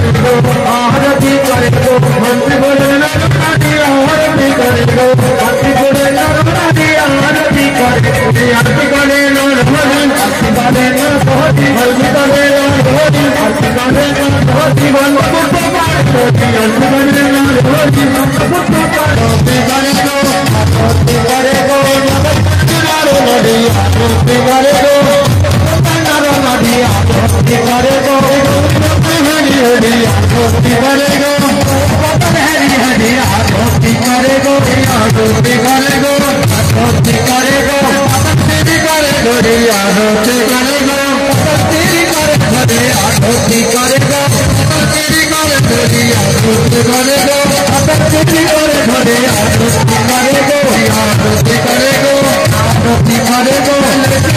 आरती करे गो मंत्री बोले नरनादी आरती करे गो मंत्री बोले नरनादी आरती करे आरती करे नरनादी आरती करे नरनादी आरती करे नरनादी आरती करे नरनादी वंदे मातरम आरती करे नरनादी वंदे मातरम आरती करे गो आरती करे गो नरनादी आरती करे गो नरनादी आरती करे गो हरी हरी आरती करे गो हरी हरी आरती करे गो आरती करे गो आरती करे गो तेरी करे गो आरती करे गो तेरी करे हरी आरती करे गो तेरी करे हरी आरती करे गो तेरी करे हरी आरती करे गो आरती करे गो आरती करे गो आरती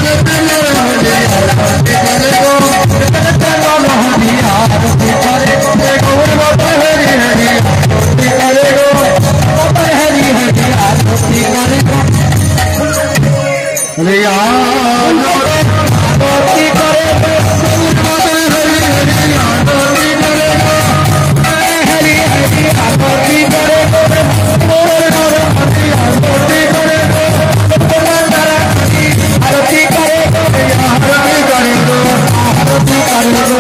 करे गो आरती करे गो हरी हरी आरती करे गो हरी हरी आरती करे गो हरे आरती करे गो हरी हरी आरती करे गो हरी हरी आरती करे गो आरती करे गो आरती करे गो आरती करे गो आरती करे गो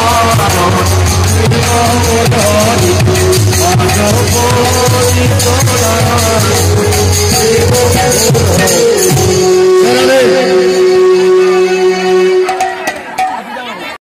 Oh,